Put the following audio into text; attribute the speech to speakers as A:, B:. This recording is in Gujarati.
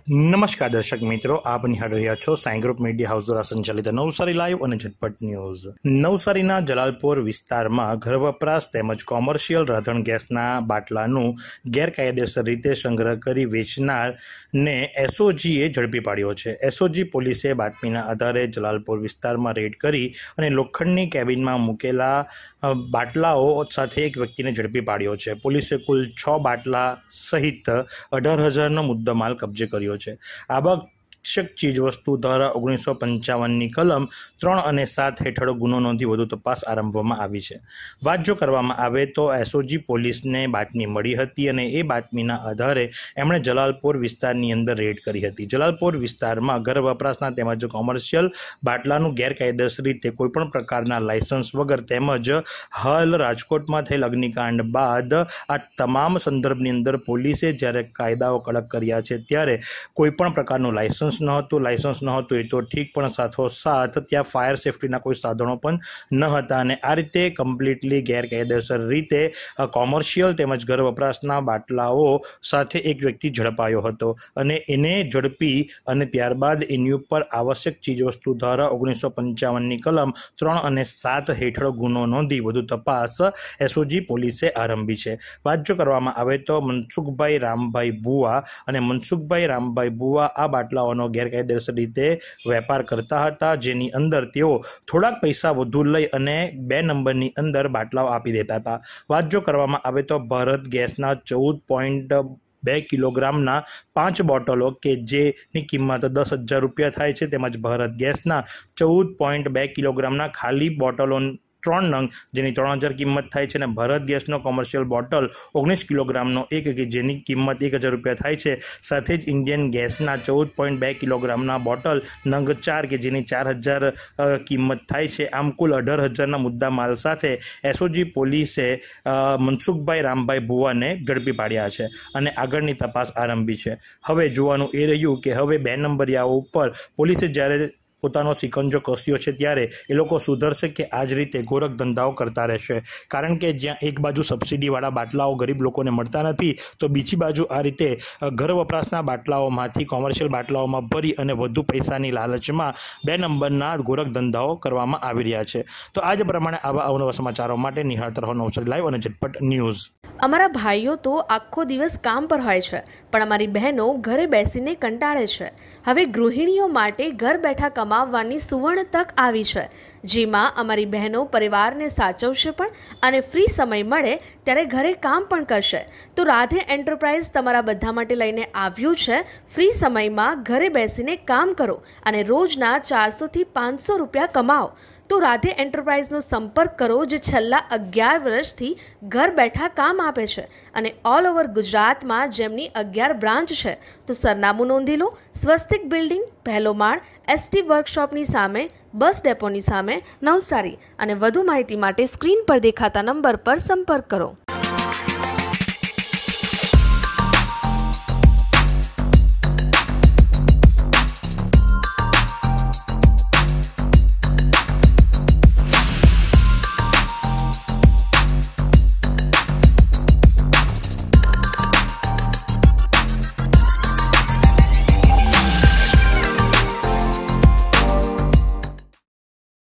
A: નમસ્કાર દર્શક મિત્રો, આપ નિહાળી રહ્યા છો સાઈ ગ્રુપ મીડિયા હાઉસ દ્વારા સંચાલિત નવસારી લાઈવ અને ઝટપટ ન્યૂઝ। નવસારીના જલાલપોર વિસ્તારમાં ઘર વપરાશ તેમજ કોમર્શિયલ રાંધણ ગેસના બાટલાનું ગેરકાયદેસર રીતે સંગ્રહ કરી વેચનારને એસઓજીએ ઝડપી પાડ્યો છે। એસઓજી પોલીસે બાતમીના આધારે જલાલપોર વિસ્તારમાં રેડ કરી અને લોખંડની કેબિનમાં મૂકેલા બાટલાઓ સાથે એક વ્યક્તિને ઝડપી પાડ્યો છે। પોલીસે કુલ 6 બાટલા સહિત 18,000નો મુદ્દામાલ કબજે કર્યો છે। આવશ્યક ચીજવસ્તુ ધારા 1955ની કલમ 3 અને 7 હેઠળ ગુનો નોંધી વધુ તપાસ આરંભવામાં આવી છે। વાત જો કરવામાં આવે તો એસઓજી પોલીસને બાતમી મળી હતી અને એ બાતમીના આધારે એમણે જલાલપોર વિસ્તારની અંદર રેડ કરી હતી। જલાલપોર વિસ્તારમાં ઘર વપરાશના તેમજ કોમર્શિયલ બાટલાનું ગેરકાયદેસર રીતે કોઈપણ પ્રકારના લાયસન્સ વગર તેમજ હાલ રાજકોટમાં થયેલ અગ્નિકાંડ બાદ આ તમામ સંદર્ભની અંદર પોલીસે જ્યારે કાયદાઓ કડક કર્યા છે ત્યારે કોઈપણ પ્રકારનું લાયસન્સ નહોતું એ તો ઠીક, પણ સાથોસાથ ત્યાં ફાયર સેફ્ટીના કોઈ સાધનો પણ ન હતા અને આ રીતે કમ્પ્લીટલી ગેરકાયદેસર રીતે કોમર્શિયલ તેમજ ઘર વપરાશના બાટલાઓ સાથે એક વ્યક્તિ ઝડપાયો હતો અને એને ઝડપી અને ત્યારબાદ એની ઉપર આવશ્યક ચીજવસ્તુ ધારા 1955ની કલમ 3 અને 7 હેઠળ ગુનો નોંધી વધુ તપાસ એસઓજી પોલીસે આરંભી છે। વાત જો કરવામાં આવે તો મનસુખભાઈ રામભાઈ બુઆ અને મનસુખભાઈ રામભાઈ બુઆ આ બાટલાઓનો ગેરકાયદેસર રીતે વેપાર કરતા હતા, જેની અંદર તેઓ થોડાક પૈસા વધુ લઈ અને 2 નંબરની અંદર બાટલાઓ આપી દેતા હતા। વાત જો કરવામાં આવે તો ભારત ગેસના 14.2 કિલોગ્રામના 5 બોટલો કે જેની કિંમત 10,000 રૂપિયા થાય છે, તેમજ ભારત ગેસના 14.2 કિલોગ્રામના ખાલી બોટલો 3 નંગ જેની 3,000 કિંમત થાય છે અને ભારત ગેસનો કોમર્શિયલ બોટલ 19 કિલોગ્રામનો એક કે જેની કિંમત 1,000 રૂપિયા થાય છે, સાથે જ ઇન્ડિયન ગેસના 14.2 કિલોગ્રામના બોટલ નંગ 4 કે જેની 4,000 કિંમત થાય છે। આમ કુલ 18,000ના મુદ્દા માલ સાથે એસઓજી પોલીસે મનસુખભાઈ રામભાઈ ભુવાને ઝડપી પાડ્યા છે અને આગળની તપાસ આરંભી છે। હવે જોવાનું એ રહ્યું કે હવે 2 નંબરિયાઓ ઉપર પોલીસે જ્યારે પોતાનો સિકંજો કસ્યો છે ત્યારે એ લોકો સુધરશે કે આ જ રીતે ગોરખ ધંધાઓ કરતા રહેશે, કારણ કે જ્યાં એક બાજુ સબસિડીવાળા બાટલાઓ ગરીબ લોકોને મળતા નથી તો બીજી બાજુ આ રીતે ઘર વપરાશના બાટલાઓમાંથી કોમર્શિયલ બાટલાઓમાં ભરી અને વધુ પૈસાની લાલચમાં 2 નંબરના ગોરખ ધંધાઓ કરવામાં આવી રહ્યા છે। તો આ જ પ્રમાણે આવા અવનવા સમાચારો માટે નિહાળતા રહો નવસારી લાઈવ અને ઝટપટ ન્યૂઝ।
B: અમારા ભાઈઓ તો આખો દિવસ કામ પર હોય છે, પણ અમારી બહેનો ઘરે બેસીને કંટાળે છે। હવે ગૃહિણીઓ માટે ઘર બેઠા કમાવવાની સુવર્ણ તક આવી છે, જેમાં અમારી બહેનો પરિવારને સાચવશે પણ અને ફ્રી સમય મળે ત્યારે ઘરે કામ પણ કરશે। તો રાધે એન્ટરપ્રાઇઝ તમારા બધા માટે લઈને આવ્યું છે ફ્રી સમયમાં ઘરે બેસીને કામ કરો અને રોજના 400થી 500 રૂપિયા કમાઓ। તો રાધે એન્ટરપ્રાઇઝનો સંપર્ક કરો, જે છેલ્લા 11 વર્ષથી ઘર બેઠા કામ આપે છે અને ઓલ ઓવર ગુજરાતમાં જેમની 11 બ્રાન્ચ છે। તો સરનામું નોંધી લો, સ્વસ્તિક બિલ્ડિંગ, પહેલો માળ, એસટી વર્કશોપની સામે, બસ ડેપોની સામે, નવસારી। અને વધુ માહિતી માટે સ્ક્રીન પર દેખાતા નંબર પર સંપર્ક કરો।